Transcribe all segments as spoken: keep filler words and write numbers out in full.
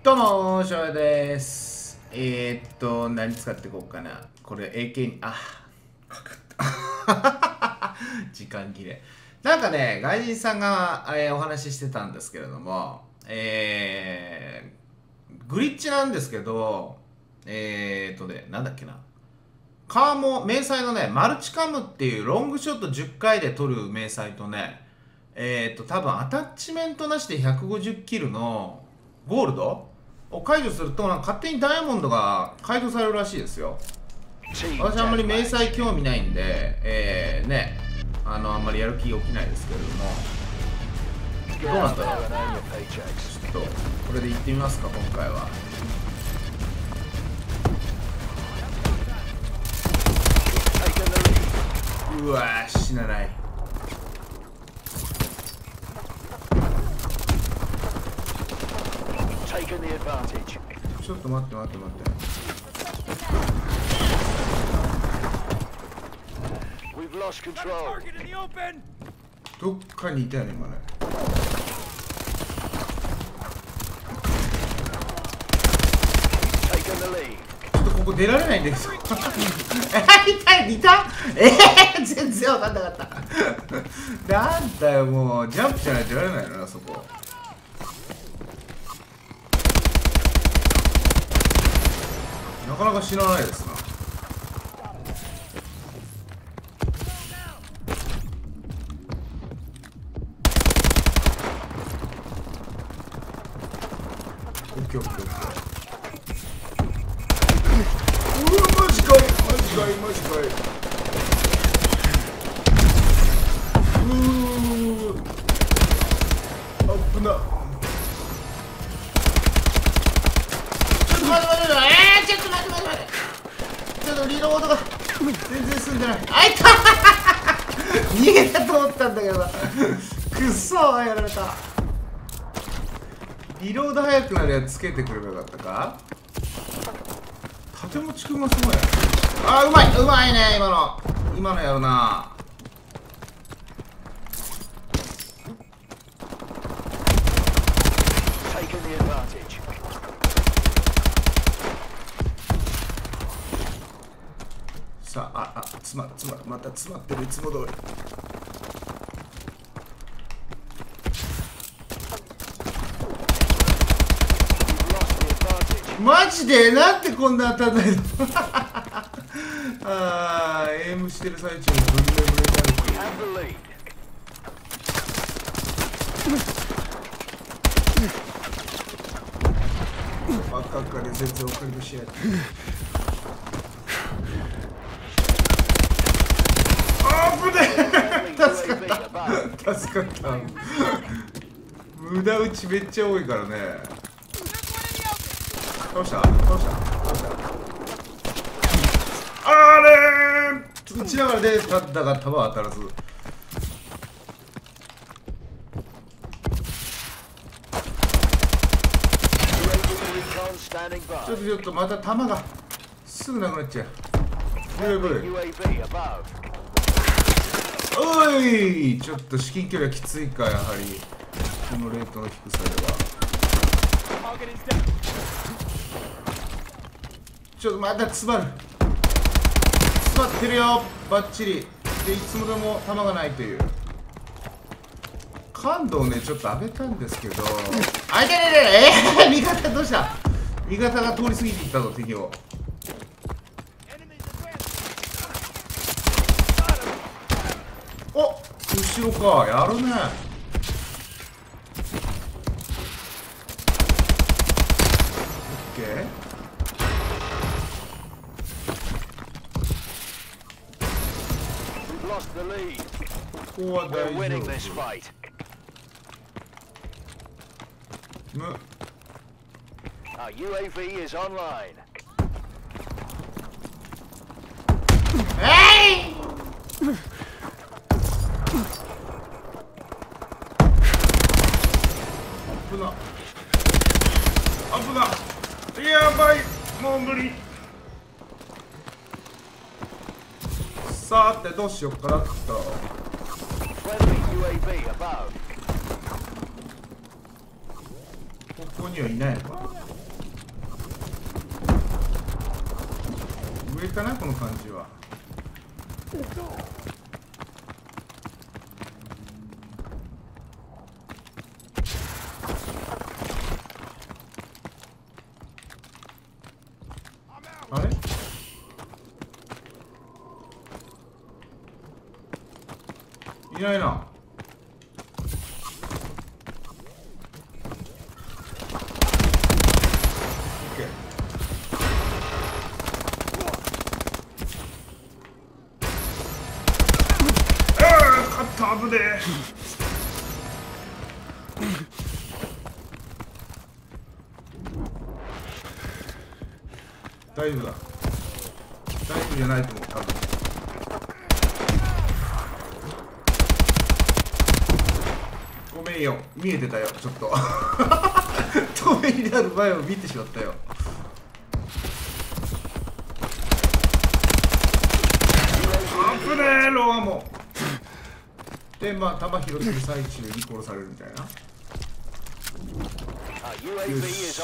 どうも、しょうやです。えー、っと、何使っていこうかな。これ、エーケー に、あ、かかった。時間切れ。なんかね、外人さんが、えーお話ししてたんですけれども、えー、グリッチなんですけど、えー、っとね、なんだっけな。カーモ、迷彩のね、マルチカムっていうロングショットじゅっかいで取る迷彩とね、えー、っと、多分アタッチメントなしでひゃくごじゅうキルのゴールドを解除すると、なんか勝手にダイヤモンドが解除されるらしいですよ。私あんまり迷彩興味ないんで、えー、ね、あの、あんまりやる気起きないですけれども、どうなんだろう。ちょっと、これで行ってみますか、今回は。うわー、死なない。ちょっと待って待って待って。どっかにいたよね、今ね。ちょっとここ出られないんですよ。え、いたいたえー、全然わかんなかった。なんだよ、もうジャンプじゃないと出られないのな、そこ。なかなか知らないですな。オッケーオッケーオッケー。うわ、マジかいマジかいマジかい。うーあっぶな。ちょっと待って待って待って、えー、ちょっと待って待って待って、ちょっとリロードが全然進んでない。あいた逃げたと思ったんだけどな。くっそー、やられた。リロード早くなるやつつけてくればよかったか。縦持ちくんがすごい。あー、うまいうまいね、今の今のやるな。さあ、あ、あ、詰まる詰まる、また詰まってる、いつも通り。マジでなんでこんな当たんないの。あー、エイムしてる最中にブリブリブリになるっていう。バカかで全然送りしやって。あー、ぶねー助かった助かった。無駄打ちめっちゃ多いからね。倒した倒した倒した。あれー、打ちながらでたったが弾当たらず。ちょっとちょっとまた弾がすぐなくなっちゃう。ブレブレ。おい、ちょっと至近距離はきついか、やはりこのレートの低さでは。ちょっとまた詰まる詰まってるよ、バッチリで。いつもでも弾がないという感度をね、ちょっと上げたんですけど、あいてねねえー、味方どうした。味方が通り過ぎていったぞ、敵を。お、後ろか、やるね。オッケー。ここは大丈夫。むえい危な危な、やばい、もう無理。さーてどうしよっかなっと。ここにはいないのかな。 敵かなこの感じは。あれいないな。危ねえ。大丈夫だ。大丈夫じゃないと思う多分。ごめんよ、見えてたよちょっと透明になる前を見てしまったよ。危ねえロアも。でまあ弾拾ってる最中に殺されるみたいな。よし。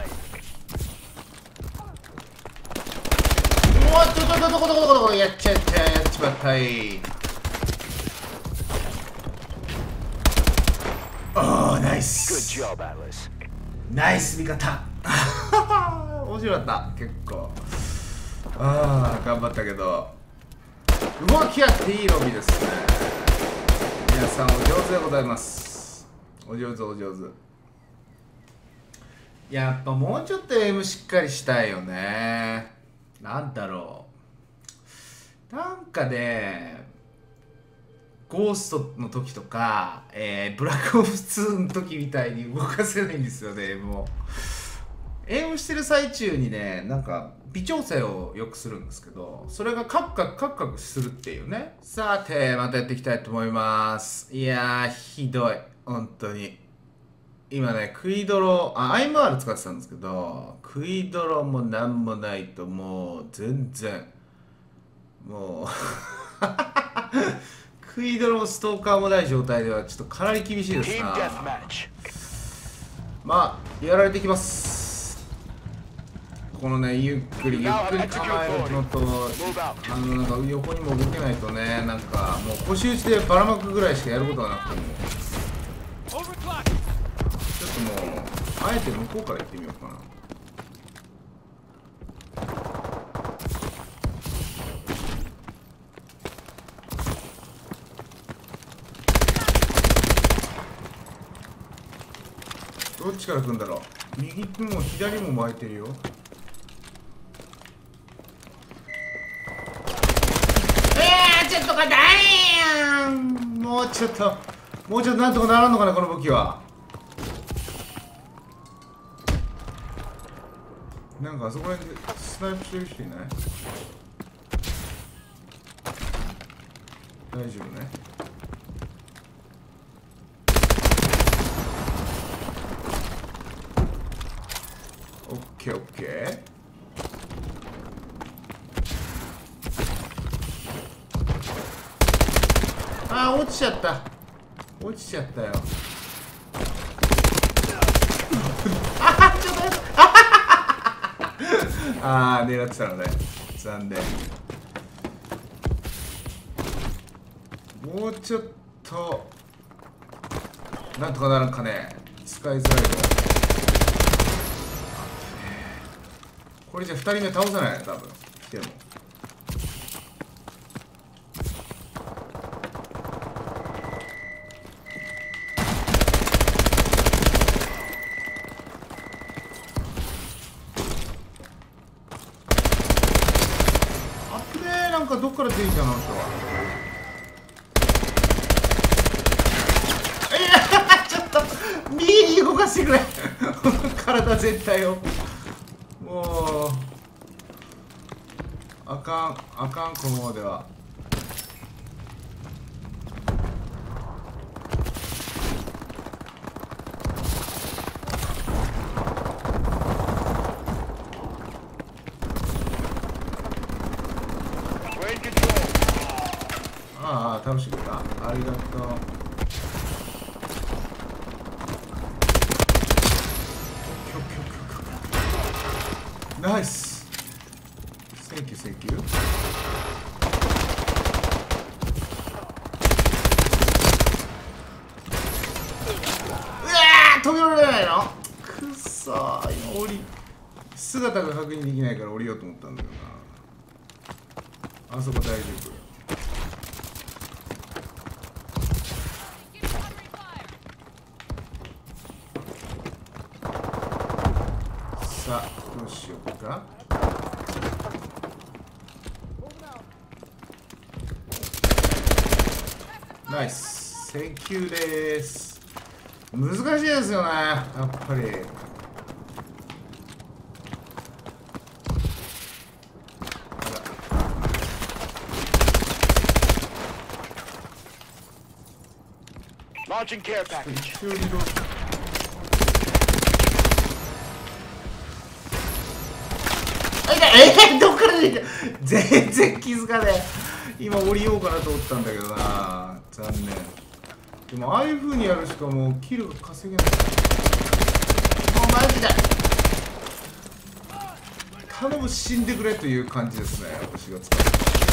おっとどこどこどこどこどこやっちゃったやっちまったい。おおナイスナイス味方面白かった結構。ああ頑張ったけど動き合っていいロビーですね。皆さんお上手でございます。お上手お上手。やっぱもうちょっとエイムしっかりしたいよね。なんだろうなんかねゴーストの時とか、えー、ブラックオプツーの時みたいに動かせないんですよね。もうエイムしてる最中にねなんか微調整をよくするんですけど、それがカクカクカクカクするっていうね。さてまたやっていきたいと思います。いやーひどい本当に。今ねクイドロあ アイエムアール 使ってたんですけど、クイドロもなんもないともう全然もうクイドロもストーカーもない状態ではちょっとかなり厳しいですな。まあやられていきます。このねゆっくりゆっくり構えるのとあのなんか横にも動けないとねなんかもう腰打ちでばらまくぐらいしかやることはなくてもちょっともうあえて向こうから行ってみようかな。どっちから来るんだろう。右も左も巻いてるよ。えー、ちょっとかだいんもうちょっともうちょっとなんとかならんのかなこの武器は。なんかあそこら辺でスナイプしてる人いない？大丈夫ね。オッケーオッケー。あー落ちちゃった落ちちゃったよあーちょっとああ狙ってたのね残念。もうちょっとなんとかなるんかね。使いづらいとこれじゃふたりめ倒せないね多分来ても。あっねーなんかどっから出てきたのあの人は。いやちょっと右に動かしてくれ体全体をもうあかんあかんこのままでは。ああ楽しかった。ありがとう。ナイスセンキューセンキュー。 ー飛び降りれないのくっそー。今降り姿が確認できないから降りようと思ったんだけどな。あそこ大丈夫。さあどうしようか。ナイスセキューです。難しいですよねやっぱり。 Launching care package. 一応リロード。えー、どっから出てきた。全然気づかねえ。今降りようかなと思ったんだけどな。残念。でもああいう風にやるしかもうキルが稼げない。もうマジで頼む死んでくれという感じですね私が使う。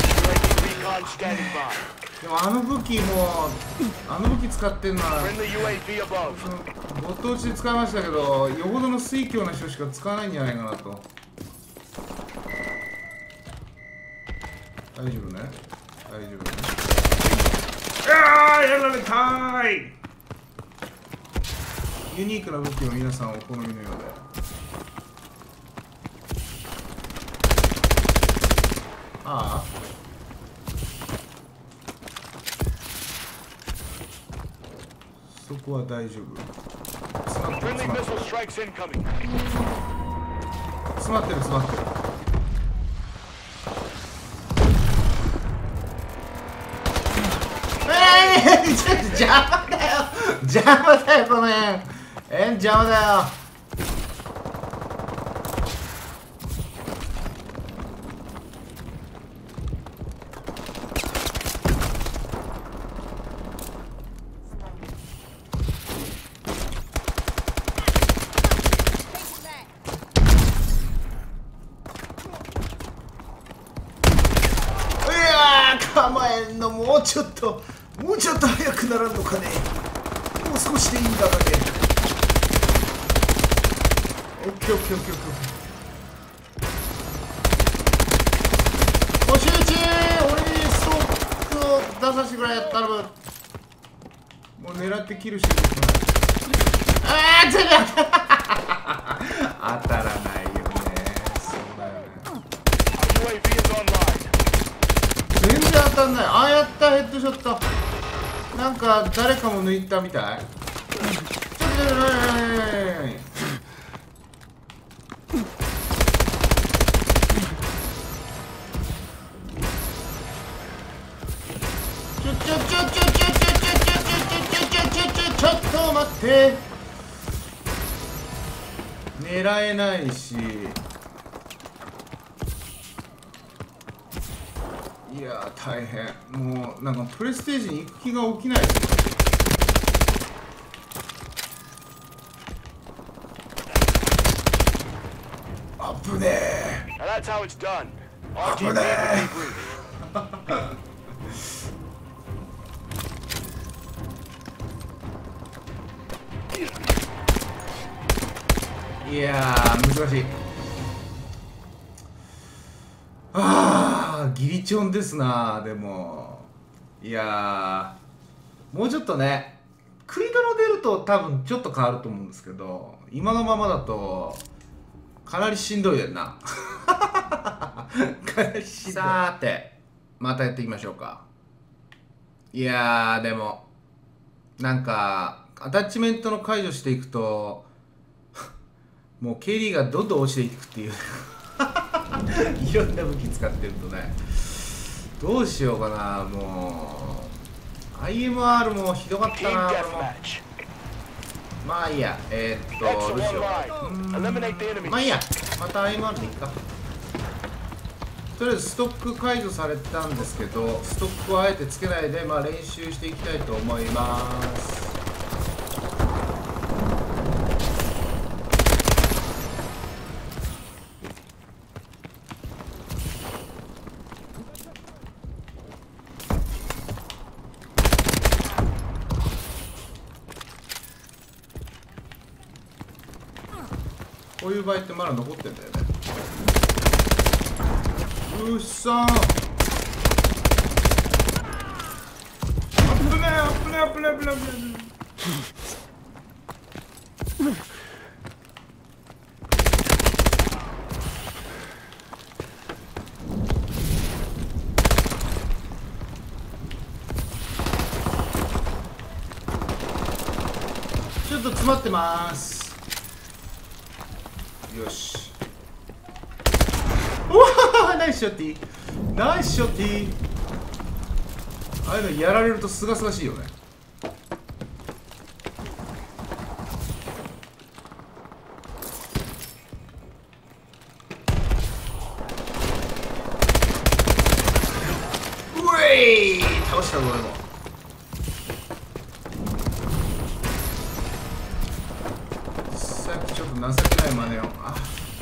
でもあの武器もあの武器使ってんのはボット落ちで使いましたけどよほどの水強な人しか使わないんじゃないかなと。大丈夫ね大丈夫ね。ああやられたーい。ユニークな武器を皆さんお好みのようで。ああそこは大丈夫。詰まってる詰まってる詰まってる詰まってる。えー、ちょっと邪魔だよ邪魔だよこの辺。えー、邪魔だよ。構えんのもうちょっともうちょっと早くならんのかね。もう少しでいいんだがね。オッケーオッケーオッケーオッケー。補修中俺にストックを出させてくれやったらもう狙ってキルしてる。ああ全然当たらないよね。そうだよね。全然当たんない。ああやったヘッドショット。なんか誰かも抜いたみたい。ちょっとちょっちょちょちょちょちょちょちょちょちょちょちょっと待って。狙えないし。いやー大変。もうなんかプレステージに行く気が起きない。あぶねえあぶねえいやー難しい。ああギリチョンですな。でもいやーもうちょっとねクイドの出ると多分ちょっと変わると思うんですけど今のままだとかなりしんどいやんなかなりしんどい。さーてまたやっていきましょうか。いやーでもなんかアタッチメントの解除していくともう ケーディー がどんどん落ちていくっていういろんな武器使ってるとねどうしようかな。もう アイエムアール もひどかったな。これもまあいいや。えー、っとどうしよう。うーんまあいいやまた アイエムアール でいいか。とりあえずストック解除されたんですけどストックをあえてつけないで、まあ、練習していきたいと思います。 こういう場合ってまだ残ってんだよね。うっさー、あぶねえあぶねえあぶねえあぶねえあぶねえ。ちょっと詰まってます。よし。うわー、ナイスショッティー、ナイスショッティー。ああいうのやられるとすがすがしいよね。うえい、倒したぞ俺も。さっきちょっと情けない真似を。あ、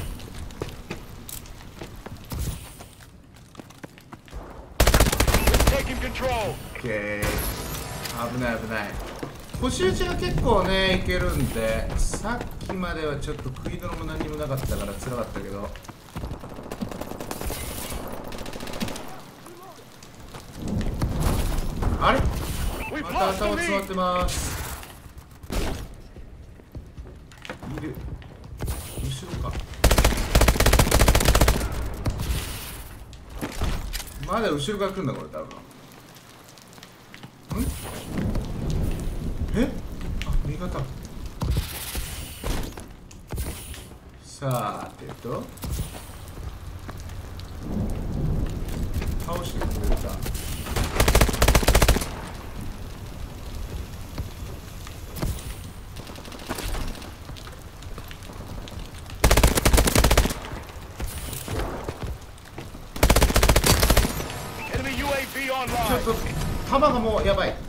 オッケー、危ない危ない。腰打ちが結構ねいけるんで、さっきまではちょっと食い泥も何にもなかったから辛かったけど、あれまた頭詰まってます。いる後ろか。まだ後ろから来るんだこれ多分。んえ、あ、味方。さあてと倒してくれた。ちょっと弾がもうやばい。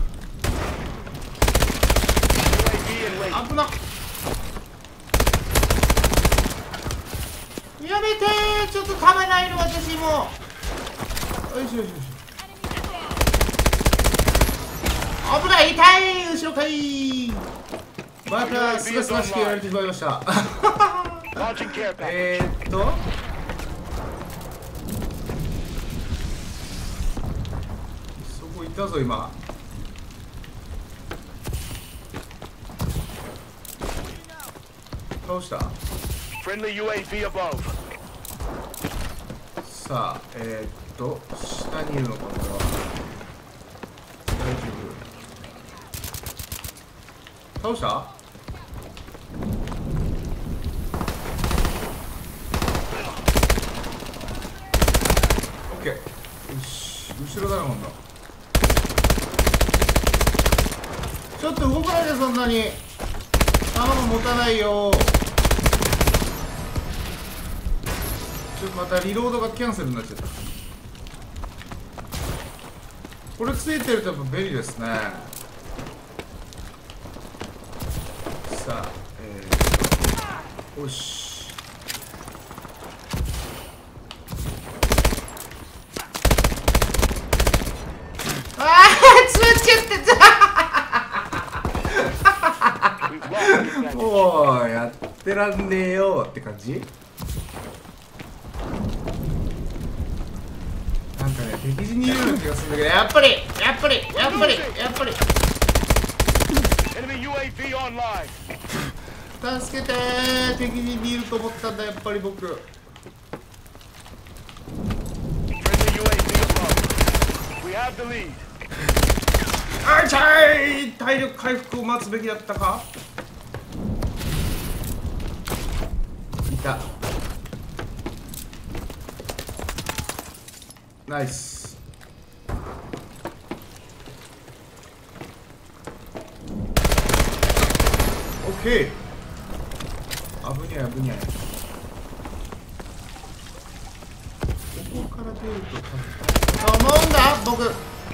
危なっ、やめてー、ちょっと弾ないの私も。よしよしよし、危ない、痛い、後ろかい。またすがすがしくやられてしまいましたえーっとそこいたぞ今。倒した。さあえー、っと下にいるのかこれは。大丈夫、倒した。オッケー、よし、後ろだな今度。ちょっと動かないで、そんなに弾も持たないよ。ちょっとまたリロードがキャンセルになっちゃった。これついてるとやっぱ便利ですね。さあえー、よし、ああ詰まっちゃってたもうやってらんねえよって感じ。なんかね敵陣にいるような気がするんだけど、やっぱりやっぱりやっぱりやっぱり助けてー、敵陣にいると思ったんだやっぱり僕。あいちゃい、体力回復を待つべきだったか。いた、ナイス。オッケー、危にゃい危にゃい。ここから出るとと思うんだ僕。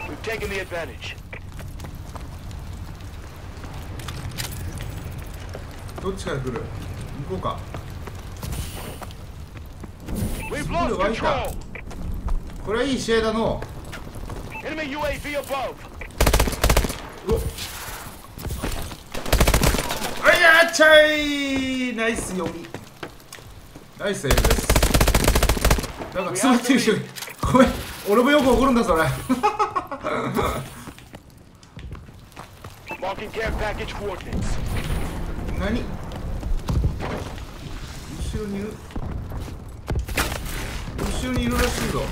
どっちから来る、行こうか。スピード湧いた。これはいい試合だの。うおっ、あいやっちゃい、ナイス読み。 ナイスセーブです。なんか詰まってる人にごめん、俺もよく怒るんだそれ。 Marking care package coordinates. 何、後ろにいる、後ろにいるらしいぞ。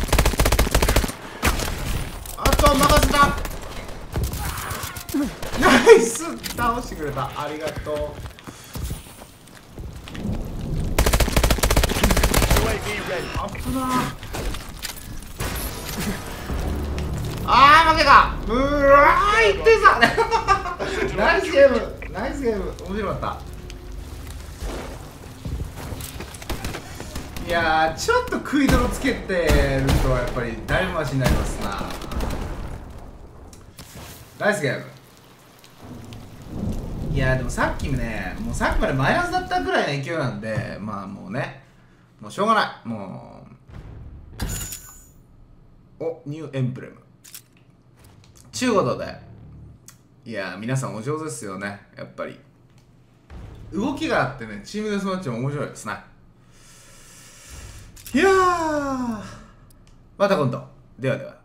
あとは任せた。ナイス、倒してくれた、ありがとう。 ユーエーブイ ready. あっぶなあー負けた。うわーいってんさ。ナイスゲーム、ナイスゲーム、面白かった。いやー、ちょっと食い泥つけてるとやっぱりだいぶマシになりますな。ナイスゲーム。いやーでもさっきもね、もうさっきまでマイナスだったぐらいの勢いなんで、まあもうね、もうしょうがない。もうお、ニューエンブレムちゅうことで、いやー皆さんお上手ですよね。やっぱり動きがあってね、チームデスマッチも面白いですね。いやー、また今度。ではでは。